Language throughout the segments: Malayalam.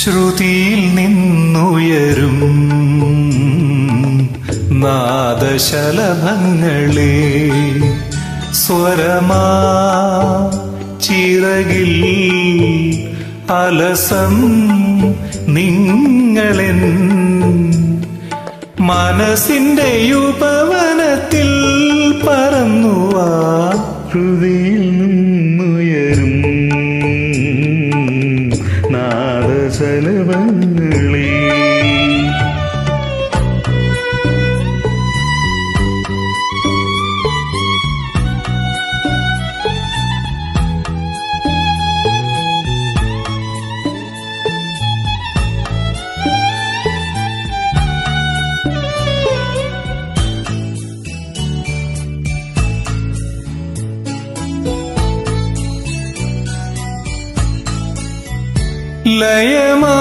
ശ്രുതിയിൽ നിന്നുയരും നാദശലഭങ്ങളെ സ്വരമാ ചിറകിൽ അലസം നിങ്ങളെൻ മനസ്സിന്റെ ഉപവനത്തിൽ പറന്നുവാ. ശ്രുതിയിൽ നിന്നുയരും നാദശലഭങ്ങളെ ലയമാ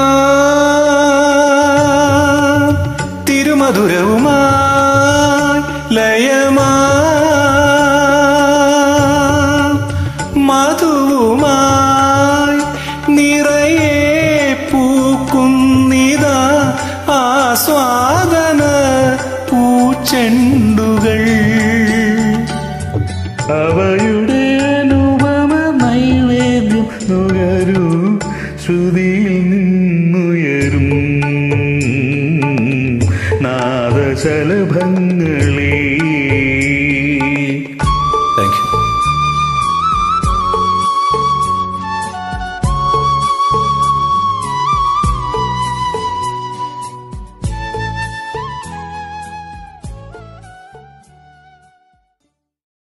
തിരുമധുരവുമായി ലയമാ മധുവുമായി നിറയെ പൂക്കുന്നിതാ ആസ്വാദന പൂച്ചെണ്ടുകൾ. അവയുടെ അനുപമ നൈവേദ്യം നുകരൂ. ശ്രുതിയിൽ നിന്നുയരും നാദശലഭങ്ങൾ